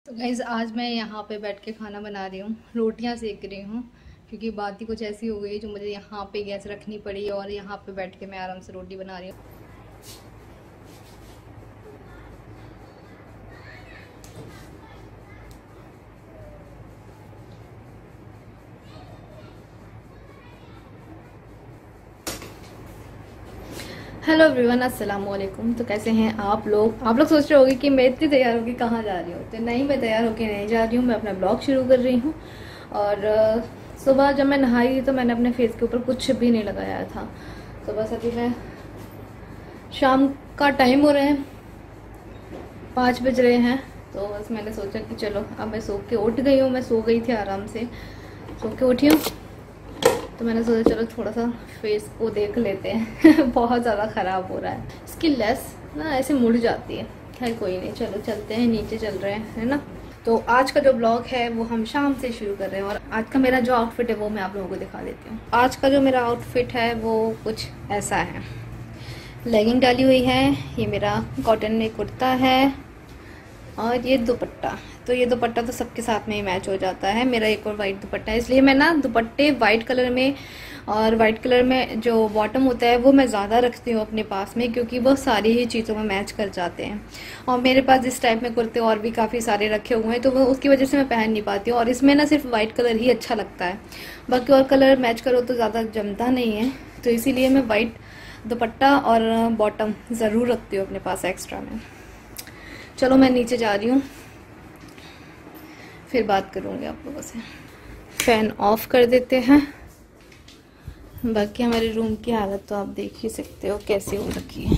तो गाइज़ आज मैं यहाँ पे बैठ के खाना बना रही हूँ, रोटियाँ सेक रही हूँ। क्योंकि बात ही कुछ ऐसी हो गई जो मुझे यहाँ पे गैस रखनी पड़ी और यहाँ पे बैठ के मैं आराम से रोटी बना रही हूँ। हेलो एवरीवन, अस्सलाम वालेकुम। तो कैसे हैं आप लोग सोच रहे होंगे कि मैं इतनी तैयार होकर कहाँ जा रही हूँ। तो नहीं, मैं तैयार होकर नहीं जा रही हूँ, मैं अपना ब्लॉग शुरू कर रही हूँ। और सुबह जब मैं नहाई तो मैंने अपने फेस के ऊपर कुछ भी नहीं लगाया था। तो बस अभी मैं शाम का टाइम हो रहे हैं, 5 बज रहे हैं। तो बस मैंने सोचा कि चलो अब मैं सो के उठ गई हूँ। मैं सो गई थी, आराम से सो के उठी हूँ। तो मैंने सोचा चलो थोड़ा सा फेस को देख लेते हैं बहुत ज़्यादा ख़राब हो रहा है, इसकी लेस ना ऐसे मुड़ जाती है। खैर कोई नहीं, चलो चलते हैं, नीचे चल रहे हैं, है ना। तो आज का जो ब्लॉग है वो हम शाम से शुरू कर रहे हैं। और आज का मेरा जो आउटफिट है वो मैं आप लोगों को दिखा देती हूँ। आज का जो मेरा आउटफिट है वो कुछ ऐसा है। लेगिंग डाली हुई है, ये मेरा कॉटन में कुर्ता है और ये दुपट्टा। तो ये दुपट्टा तो सबके साथ में ही मैच हो जाता है। मेरा एक और वाइट दुपट्टा है, इसलिए मैं ना दुपट्टे वाइट कलर में और वाइट कलर में जो बॉटम होता है वो मैं ज़्यादा रखती हूँ अपने पास में, क्योंकि वो सारी ही चीज़ों में मैच कर जाते हैं। और मेरे पास इस टाइप में कुर्ते और भी काफ़ी सारे रखे हुए हैं, तो वो उसकी वजह से मैं पहन नहीं पाती हूँ। और इसमें ना सिर्फ वाइट कलर ही अच्छा लगता है, बाकी और कलर मैच करो तो ज़्यादा जमता नहीं है। तो इसीलिए मैं वाइट दुपट्टा और बॉटम ज़रूर रखती हूँ अपने पास एक्स्ट्रा में। चलो मैं नीचे जा रही हूँ, फिर बात करूँगी आप लोगों से। फैन ऑफ कर देते हैं। बाकी हमारे रूम की हालत तो आप देख ही सकते हो कैसी हो रखी है।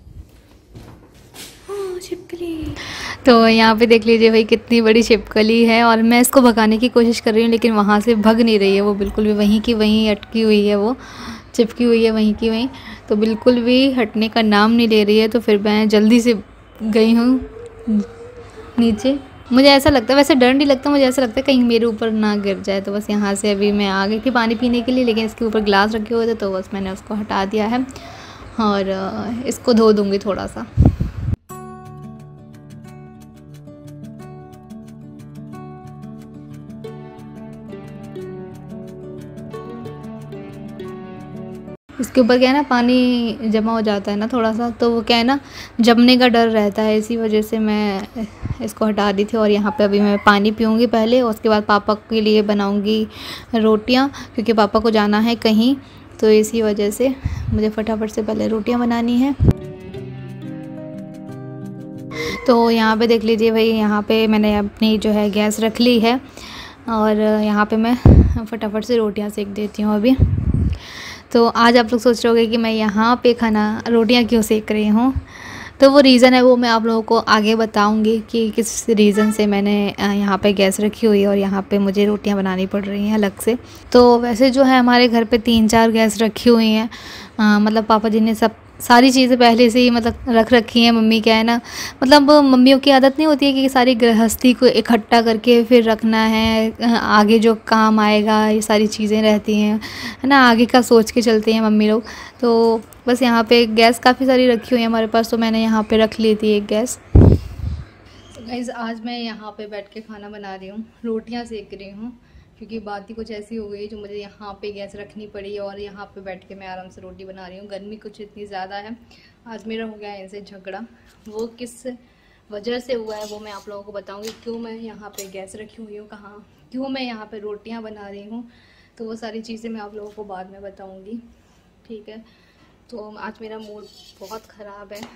छिपकली। तो यहाँ पे देख लीजिए भाई, कितनी बड़ी छिपकली है। और मैं इसको भगाने की कोशिश कर रही हूँ, लेकिन वहाँ से भग नहीं रही है। वो बिल्कुल भी वहीं की वहीं अटकी हुई है, वो चिपकी हुई है वहीं की वहीं। तो बिल्कुल भी हटने का नाम नहीं ले रही है। तो फिर मैं जल्दी से गई हूँ नीचे। मुझे ऐसा लगता है, वैसे डर नहीं लगता, मुझे ऐसा लगता है कहीं मेरे ऊपर ना गिर जाए। तो बस यहाँ से अभी मैं आ गई थी पानी पीने के लिए, लेकिन इसके ऊपर ग्लास रखे हुए थे तो बस मैंने उसको हटा दिया है और इसको धो दूँगी थोड़ा सा। इसके ऊपर क्या है ना, पानी जमा हो जाता है ना थोड़ा सा, तो वो क्या है ना, जमने का डर रहता है। इसी वजह से मैं इसको हटा दी थी। और यहाँ पे अभी मैं पानी पीऊँगी पहले, और उसके बाद पापा के लिए बनाऊँगी रोटियाँ, क्योंकि पापा को जाना है कहीं। तो इसी वजह से मुझे फटाफट से पहले रोटियाँ बनानी है। तो यहाँ पे देख लीजिए भाई, यहाँ पे मैंने अपनी जो है गैस रख ली है और यहाँ पे मैं फटाफट से रोटियाँ सेक देती हूँ अभी। तो आज आप लोग सोच रहे होंगे कि मैं यहाँ पे रोटियाँ क्यों सेक रही हूँ। तो वो रीज़न है, वो मैं आप लोगों को आगे बताऊँगी कि किस रीज़न से मैंने यहाँ पे गैस रखी हुई है और यहाँ पे मुझे रोटियाँ बनानी पड़ रही हैं अलग से। तो वैसे जो है हमारे घर पे 3-4 गैस रखी हुई हैं। मतलब पापा जी ने सारी चीज़ें पहले से ही मतलब रख रखी हैं। मम्मी क्या है ना, मतलब मम्मियों की आदत नहीं होती है कि सारी गृहस्थी को इकट्ठा करके फिर रखना है, आगे जो काम आएगा ये सारी चीज़ें रहती हैं, है ना, आगे का सोच के चलते हैं मम्मी लोग। तो बस यहाँ पे गैस काफ़ी सारी रखी हुई है हमारे पास, तो मैंने यहाँ पे रख ली थी एक गैस। तो गाइज़ आज मैं यहाँ पे बैठ के खाना बना रही हूँ, रोटियाँ सेक रही हूँ। क्योंकि बात ही कुछ ऐसी हो गई जो मुझे यहाँ पे गैस रखनी पड़ी और यहाँ पे बैठ के मैं आराम से रोटी बना रही हूँ। गर्मी कुछ इतनी ज़्यादा है। आज मेरा हो गया है इनसे झगड़ा, वो किस वजह से हुआ है वो मैं आप लोगों को बताऊँगी। क्यों मैं यहाँ पे गैस रखी हुई हूँ, कहाँ क्यों मैं यहाँ पे रोटियाँ बना रही हूँ, तो वो सारी चीज़ें मैं आप लोगों को बाद में बताऊँगी, ठीक है। तो आज मेरा मूड बहुत ख़राब है,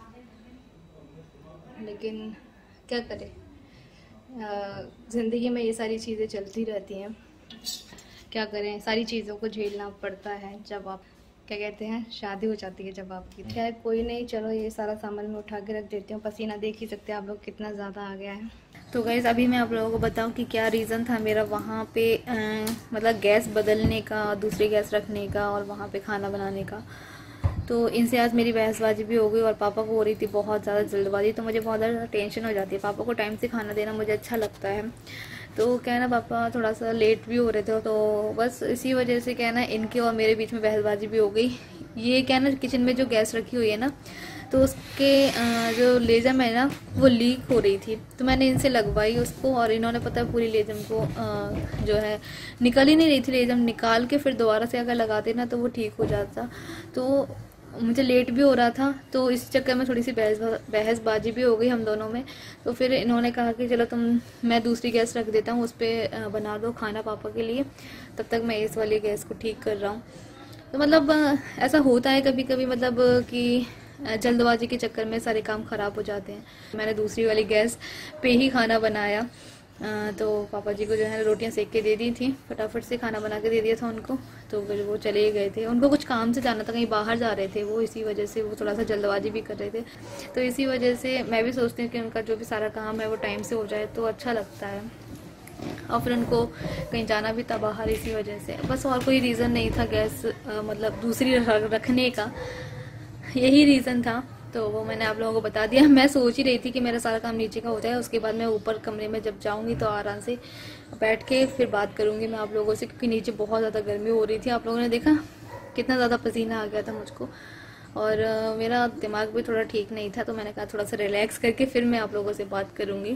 लेकिन क्या करें, ज़िंदगी में ये सारी चीज़ें चलती रहती हैं। क्या करें, सारी चीज़ों को झेलना पड़ता है जब आप, क्या कहते हैं, शादी हो जाती है जब आपकी। खैर कोई नहीं, चलो ये सारा सामान मैं उठा के रख देती हूँ। पसीना देख ही सकते हैं आप लोग कितना ज़्यादा आ गया है। तो गाइज़ अभी मैं आप लोगों को बताऊं कि क्या रीज़न था मेरा वहाँ पे मतलब गैस बदलने का, दूसरी गैस रखने का और वहाँ पे खाना बनाने का। तो इनसे आज मेरी बहसबाजी भी हो गई और पापा को हो रही थी बहुत ज़्यादा जल्दबाजी। तो मुझे बहुत ज़्यादा टेंशन हो जाती है, पापा को टाइम से खाना देना मुझे अच्छा लगता है। तो क्या है ना, पापा थोड़ा सा लेट भी हो रहे थे, तो बस इसी वजह से क्या है ना, इनके और मेरे बीच में बहसबाजी भी हो गई। ये क्या है ना, किचन में जो गैस रखी हुई है ना, तो उसके जो लेजम है ना वो लीक हो रही थी, तो मैंने इनसे लगवाई उसको, और इन्होंने पता है पूरी लेजम को जो है निकल ही नहीं रही थी। लेजम निकाल के फिर दोबारा से अगर लगाते ना तो वो ठीक हो जाता। तो मुझे लेट भी हो रहा था, तो इस चक्कर में थोड़ी सी बहसबाजी भी हो गई हम दोनों में। तो फिर इन्होंने कहा कि चलो मैं दूसरी गैस रख देता हूँ, उस पर बना दो खाना पापा के लिए, तब तक मैं इस वाली गैस को ठीक कर रहा हूँ। तो मतलब ऐसा होता है कभी कभी, मतलब कि जल्दबाजी के चक्कर में सारे काम ख़राब हो जाते हैं। मैंने दूसरी वाली गैस पे ही खाना बनाया। तो पापा जी को जो है रोटियां सेक के दे दी थी, फटाफट से खाना बना के दे दिया था उनको। तो फिर वो चले गए थे, उनको कुछ काम से जाना था, कहीं बाहर जा रहे थे वो, इसी वजह से वो थोड़ा सा जल्दबाजी भी कर रहे थे। तो इसी वजह से मैं भी सोचती हूँ कि उनका जो भी सारा काम है वो टाइम से हो जाए तो अच्छा लगता है। और फिर उनको कहीं जाना भी था बाहर, इसी वजह से बस, और कोई रीज़न नहीं था गैस मतलब दूसरी रखने का, यही रीज़न था। तो वो मैंने आप लोगों को बता दिया। मैं सोच ही रही थी कि मेरा सारा काम नीचे का हो जाए, उसके बाद मैं ऊपर कमरे में जब जाऊंगी तो आराम से बैठ के फिर बात करूंगी मैं आप लोगों से, क्योंकि नीचे बहुत ज़्यादा गर्मी हो रही थी। आप लोगों ने देखा कितना ज़्यादा पसीना आ गया था मुझको, और मेरा दिमाग भी थोड़ा ठीक नहीं था, तो मैंने कहा थोड़ा सा रिलैक्स करके फिर मैं आप लोगों से बात करूंगी।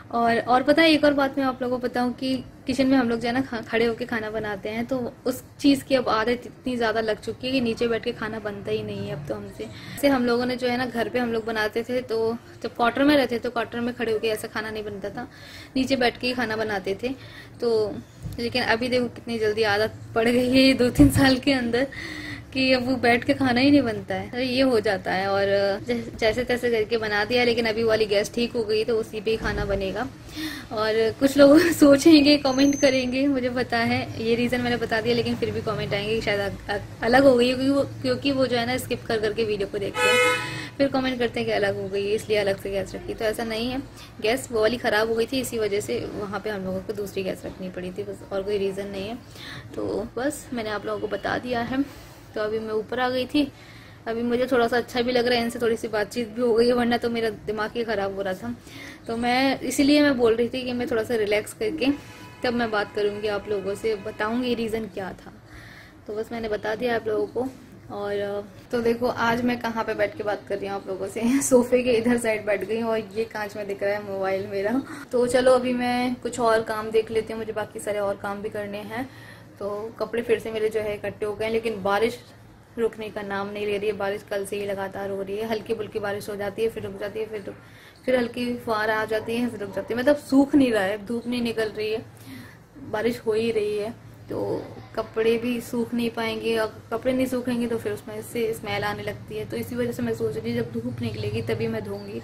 और पता है एक और बात मैं आप लोगों को बताऊं कि किचन में हम लोग जो है ना खड़े होकर खाना बनाते हैं, तो उस चीज़ की अब आदत इतनी ज़्यादा लग चुकी है कि नीचे बैठ के खाना बनता ही नहीं है अब तो हमसे। जैसे हम लोगों ने जो है ना घर पे हम लोग बनाते थे, तो जब क्वार्टर में रहते तो क्वार्टर में खड़े होकर ऐसा खाना नहीं बनता था, नीचे बैठ के ही खाना बनाते थे। तो लेकिन अभी देखो कितनी जल्दी आदत पड़ गई है 2-3 साल के अंदर कि अब वो बैठ के खाना ही नहीं बनता है, तो ये हो जाता है। और जैसे तैसे करके बना दिया, लेकिन अभी वाली गैस ठीक हो गई तो उसी पे ही खाना बनेगा। और कुछ लोग सोचेंगे, कमेंट करेंगे, मुझे पता है ये रीज़न मैंने बता दिया, लेकिन फिर भी कमेंट आएंगे कि शायद अलग हो गई, क्योंकि वो जो है ना स्किप कर करके वीडियो को देखते हैं, फिर कमेंट करते हैं कि अलग हो गई इसलिए अलग से गैस रखी। तो ऐसा नहीं है, गैस वो वाली ख़राब हो गई थी, इसी वजह से वहाँ पर हम लोगों को दूसरी गैस रखनी पड़ी थी, बस और कोई रीज़न नहीं है। तो बस मैंने आप लोगों को बता दिया है। तो अभी मैं ऊपर आ गई थी, अभी मुझे थोड़ा सा अच्छा भी लग रहा है, इनसे थोड़ी सी बातचीत भी हो गई है, वरना तो मेरा दिमाग ही ख़राब हो रहा था। तो मैं इसीलिए मैं बोल रही थी कि मैं थोड़ा सा रिलैक्स करके तब मैं बात करूँगी, आप लोगों से बताऊँगी रीज़न क्या था। तो बस मैंने बता दिया आप लोगों को। और तो देखो आज मैं कहाँ पे बैठ के बात कर रही हूँ आप लोगों से, सोफे के इधर साइड बैठ गई हूँ, और ये कांच में दिख रहा है मोबाइल मेरा। तो चलो अभी मैं कुछ और काम देख लेती हूँ, मुझे बाकी सारे और काम भी करने हैं। तो कपड़े फिर से मेरे जो है इकट्ठे हो गए, लेकिन बारिश रुकने का नाम नहीं ले रही है। बारिश कल से ही लगातार हो रही है, हल्की फुल्की बारिश हो जाती है, फिर रुक जाती है, फिर हल्की फुहार आ जाती है, फिर रुक जाती है, मतलब सूख नहीं रहा है, धूप नहीं निकल रही है, बारिश हो ही रही है। तो कपड़े भी सूख नहीं पाएंगे, और कपड़े नहीं सूखेंगे तो फिर उसमें से स्मेल आने लगती है। तो इसी वजह से मैं सोच रही जब धूप निकलेगी तभी मैं धोऊंगी।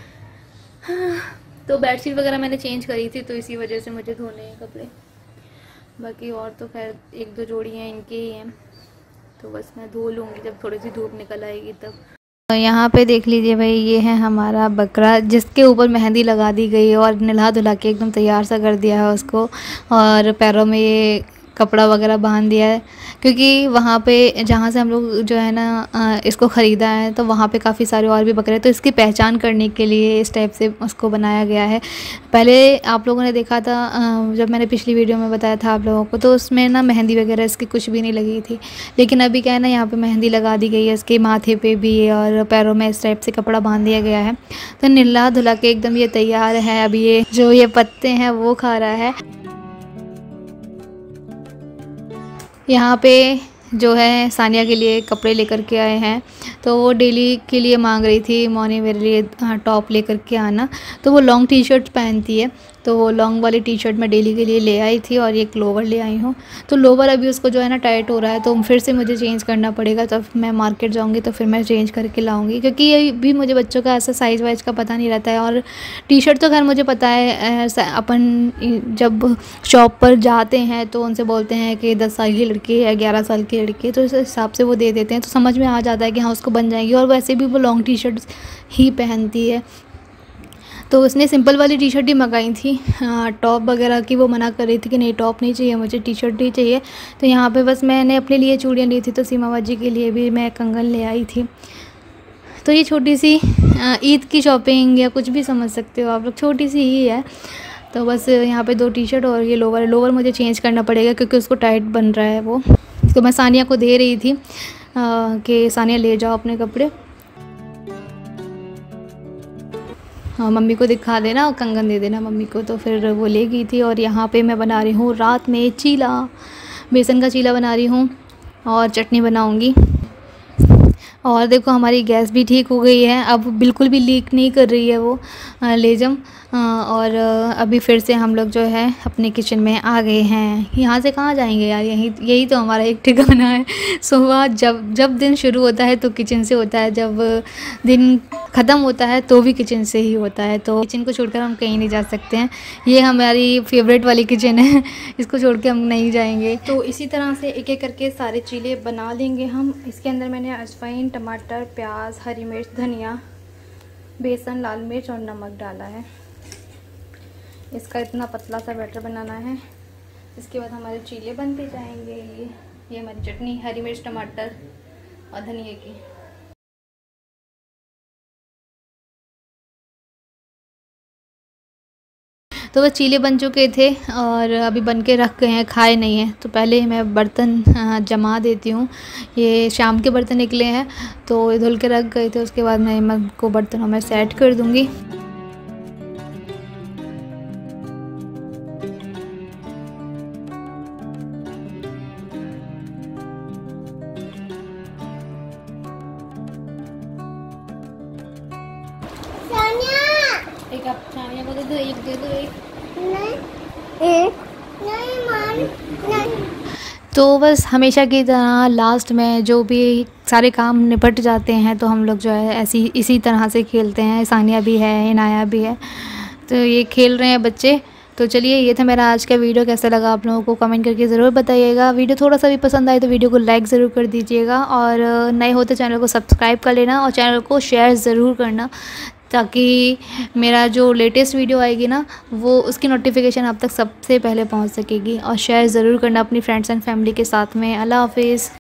तो बेडशीट वगैरह मैंने चेंज करी थी, तो इसी वजह से मुझे धोने हैं कपड़े। बाकी और तो खैर 1-2 जोड़ी हैं, इनके ही हैं, तो बस मैं धो लूँगी जब थोड़ी सी धूप निकल आएगी तब। तो यहाँ पे देख लीजिए भाई, ये है हमारा बकरा जिसके ऊपर मेहंदी लगा दी गई है, और नहला धुला के एकदम तैयार सा कर दिया है उसको, और पैरों में ये कपड़ा वगैरह बांध दिया है, क्योंकि वहाँ पे जहाँ से हम लोग जो है ना इसको ख़रीदा है, तो वहाँ पे काफ़ी सारे और भी बकरे हैं, तो इसकी पहचान करने के लिए इस टाइप से उसको बनाया गया है। पहले आप लोगों ने देखा था जब मैंने पिछली वीडियो में बताया था आप लोगों को, तो उसमें ना मेहंदी वगैरह इसकी कुछ भी नहीं लगी थी, लेकिन अभी क्या है ना यहाँ पर मेहंदी लगा दी गई है, इसके माथे पर भी और पैरों में इस टाइप से कपड़ा बांध दिया गया है। तो नहला धुला के एकदम ये तैयार है। अभी ये जो ये पत्ते हैं वो खा रहा है। यहाँ पे जो है सानिया के लिए कपड़े लेकर के आए हैं, तो वो डेली के लिए मांग रही थी मौनी मेरे लिए टॉप लेकर के आना, तो वो लॉन्ग टी शर्ट पहनती है, तो वो लॉन्ग वाली टी शर्ट मैं डेली के लिए ले आई थी, और एक लोवर ले आई हूँ। तो लोवर अभी उसको जो है ना टाइट हो रहा है, तो फिर से मुझे चेंज करना पड़ेगा, तो मैं मार्केट जाऊँगी तो फिर मैं चेंज करके लाऊँगी, क्योंकि ये भी मुझे बच्चों का ऐसा साइज़ वाइज का पता नहीं रहता है। और टी शर्ट तो खैर मुझे पता है, अपन जब शॉप पर जाते हैं तो उनसे बोलते हैं कि 10 साल की लड़की है, 11 साल की लड़की है, तो इस हिसाब से वो दे देते हैं, तो समझ में आ जाता है कि हाँ उसको बन जाएगी। और वैसे भी वो लॉन्ग टी शर्ट ही पहनती है, तो उसने सिंपल वाली टी शर्ट ही मंगाई थी, टॉप वगैरह की वो मना कर रही थी कि नहीं टॉप नहीं चाहिए मुझे, टी शर्ट ही चाहिए। तो यहाँ पे बस मैंने अपने लिए चूड़ियाँ ली थी, तो सीमा बाजी के लिए भी मैं कंगन ले आई थी। तो ये छोटी सी ईद की शॉपिंग या कुछ भी समझ सकते हो आप लोग, छोटी सी ही है। तो बस यहाँ पे 2 टी शर्ट और ये लोवर मुझे चेंज करना पड़ेगा, क्योंकि उसको टाइट बन रहा है वो। तो मैं सानिया को दे रही थी कि सानिया ले जाओ अपने कपड़े। मम्मी को दिखा देना और कंगन दे देना मम्मी को। तो फिर वो ले गई थी। और यहाँ पे मैं बना रही हूँ रात में चीला, बेसन का चीला बना रही हूँ और चटनी बनाऊँगी। और देखो हमारी गैस भी ठीक हो गई है, अब बिल्कुल भी लीक नहीं कर रही है वो लेजम। और अभी फिर से हम लोग जो है अपने किचन में आ गए हैं। यहाँ से कहाँ जाएंगे यार, यही तो हमारा एक ठिकाना है। सुबह जब दिन शुरू होता है तो किचन से होता है, जब दिन ख़त्म होता है तो भी किचन से ही होता है। तो किचन को छोड़कर हम कहीं नहीं जा सकते हैं। ये हमारी फेवरेट वाली किचन है, इसको छोड़ के हम नहीं जाएंगे। तो इसी तरह से एक एक करके सारे चीले बना लेंगे हम। इसके अंदर मैंने अजवाइन, टमाटर, प्याज, हरी मिर्च, धनिया, बेसन, लाल मिर्च और नमक डाला है। इसका इतना पतला सा बैटर बनाना है। इसके बाद हमारे चीले बनते जाएंगे। ये हमारी चटनी हरी मिर्च, टमाटर और धनिया की। तो बस चीले बन चुके थे और अभी बन के रख गए हैं, खाए नहीं हैं। तो पहले मैं बर्तन जमा देती हूँ। ये शाम के बर्तन निकले हैं तो ये धुल के रख गए थे, उसके बाद मैं इनको बर्तनों में सेट कर दूँगी। एक आप सानिया को दे दो, एक दे दो, नहीं। तो बस हमेशा की तरह लास्ट में जो भी सारे काम निपट जाते हैं तो हम लोग जो है इसी तरह से खेलते हैं। सानिया भी है, इनाया भी है, तो ये खेल रहे हैं बच्चे। तो चलिए, ये था मेरा आज का वीडियो। कैसा लगा आप लोगों को कमेंट करके ज़रूर बताइएगा। वीडियो थोड़ा सा भी पसंद आए तो वीडियो को लाइक ज़रूर कर दीजिएगा, और नए हो तो चैनल को सब्सक्राइब कर लेना और चैनल को शेयर ज़रूर करना, ताकि मेरा जो लेटेस्ट वीडियो आएगी ना वो उसकी नोटिफिकेशन आप तक सबसे पहले पहुंच सकेगी। और शेयर ज़रूर करना अपनी फ्रेंड्स एंड फैमिली के साथ में। अल्लाह हाफिज़।